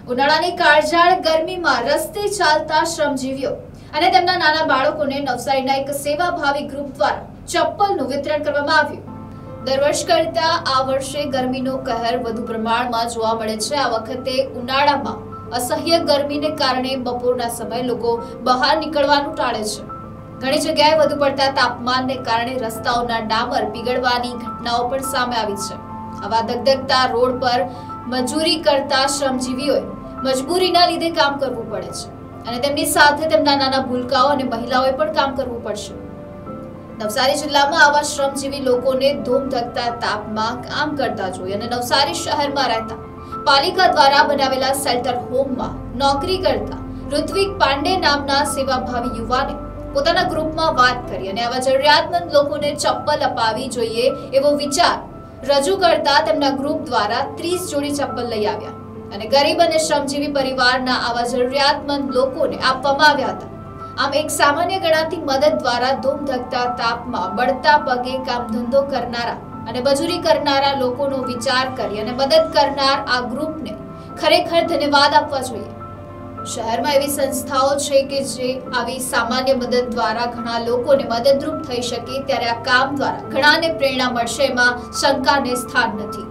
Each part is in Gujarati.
ઉનાળાની કાળઝાળ ગરમીમાં રસ્તે ચાલતા શ્રમજીવીઓ અને તેમના નાના બાળકોને નવસારીના એક સેવાભાવી ગ્રુપ દ્વારા ચપ્પલનું વિતરણ કરવામાં આવ્યું। દર વર્ષ કરતાં આ વર્ષે ગરમીનો કહેર વધુ પ્રમાણમાં જોવા મળે છે। આ વખતે ઉનાળામાં અસહ્ય ગરમીને કારણે બપોરના સમયે લોકો બહાર નીકળવાનું ટાળે છે। ઘણી જગ્યાએ વધુ પડતા તાપમાનને કારણે રસ્તાઓના ડામર પીગળવાની ઘટનાઓ પણ સામે આવી છે। આવા ધગધગતા રોડ પર મજૂરી કરતા શ્રમજીવીઓએ મજબૂરીના લીધે કામ કરવું પડે છે અને તેમની સાથે તેમના નાના ભૂલકાઓ અને મહિલાઓએ પણ કામ કરવું પડશે। નવસારી જિલ્લામાં આવા શ્રમજીવી લોકોને ધોમધકતા તાપમાં કામ કરતા જોઈ અને નવસારી શહેરમાં રહેતા પાલિકા દ્વારા બનાવેલા શેલ્ટર હોમમાં નોકરી કરતા ઋત્વિક પાંડે નામના સેવાભાવી યુવાને પોતાના ગ્રુપમાં વાત કરી અને આવા જરૂરિયાતમંદ લોકોને ચપ્પલ અપાવી જોઈએ એવો વિચાર રજૂ કરતા તેમના ગ્રુપ દ્વારા 30 જોડી ચપ્પલ લઈ આવ્યા અને ગરીબ અને શ્રમજીવી પરિવારના આવા જરૂરિયાતમંદ લોકોને આપવામાં આવ્યા હતા। આમ એક સામાન્ય ગણાતી મદદ દ્વારા ધૂમધકતા તાપમાં બળતા પગે કામ ધંધો કરનારા અને મજૂરી કરનારા લોકોનો વિચાર કરી અને મદદ કરનાર આ ગ્રુપને ખરેખર ધન્યવાદ આપવા જોઈએ। શહેરમાં એવી સંસ્થાઓ છે કે જે આવી સામાન્ય મદદ દ્વારા ઘણા લોકોને મદદરૂપ થઈ શકે, ત્યારે આ કામ દ્વારા ઘણાને પ્રેરણા મળશે એમાં શંકાને સ્થાન નથી।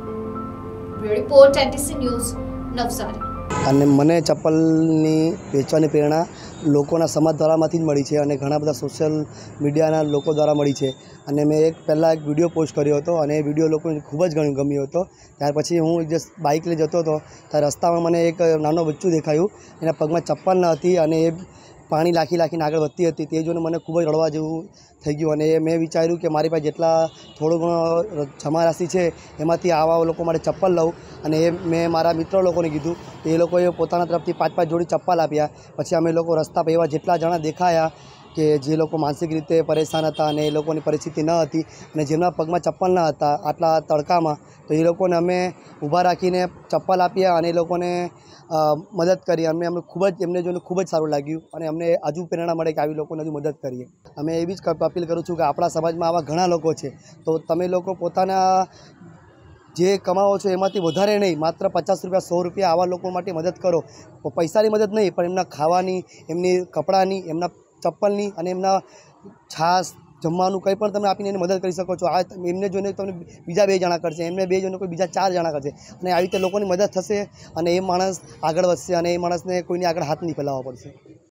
Report NTC news Navsari. અને મને ચપ્પલની વેચવાની પ્રેરણા લોકોના સમાજ દ્વારામાંથી જ મળી છે અને ઘણા બધા સોશિયલ મીડિયાના લોકો દ્વારા મળી છે। અને મેં પહેલાં એક વિડીયો પોસ્ટ કર્યો હતો અને એ વિડીયો લોકોને ખૂબ જ ગમ્યો હતો। ત્યાર પછી હું જસ્ટ બાઇક લઈ જતો હતો ત્યારે રસ્તામાં મને એક નાનો બચ્ચું દેખાયું, એના પગમાં ચપ્પલ ન હતી અને એ પાણી લાખીને આગળ વધતી હતી। તે જોઈને મને ખૂબ જ રડવા જેવું થઈ ગયું અને મેં વિચાર્યું કે મારી પાસે જેટલા થોડો ઘણો જમા રાશિ છે એમાંથી આવા લોકો માટે ચપ્પલ લઉં। અને એ મેં મારા મિત્ર લોકોને કીધું, એ લોકોએ પોતાના તરફથી 5-5 જોડી ચપ્પલ આપ્યા। પછી અમે લોકો રસ્તા પર એવા જેટલા જણા દેખાયા કે જે લોકો માનસિક રીતે પરેશાન હતા અને એ લોકોની પરિસ્થિતિ ન હતી અને જેમના પગમાં ચપ્પલ ન હતા આટલા તડકામાં, તો એ લોકોને અમે ઊભા રાખીને ચપ્પલ આપ્યા અને એ લોકોને મદદ કરી। અમને ખૂબ જ એમને જોઈને ખૂબ જ સારું લાગ્યું અને અમને હજુ પ્રેરણા મળે કે આવી લોકોને હજુ મદદ કરીએ। અમે એવી જ અપીલ કરું છું કે આપણા સમાજમાં આવા ઘણા લોકો છે, તો તમે લોકો પોતાના જે કમાવો છો એમાંથી વધારે નહીં, માત્ર 50 રૂપિયા 100 રૂપિયા આવા લોકો માટે મદદ કરો। પૈસાની મદદ નહીં, પણ એમના ખાવાની, એમની કપડાની, એમના ચપ્પલની અને એમના છાશ જમવાનું કંઈ પણ તમે આપીને એને મદદ કરી શકો છો। આ એમને જોઈને તમને બીજા 2 જણા કરશે, એમને 2 જોઈને કોઈ બીજા 4 જણા કરશે અને આવી રીતે લોકોની મદદ થશે અને એ માણસ આગળ વધશે અને એ માણસને કોઈની આગળ હાથ નહીં ફેલાવવો પડશે।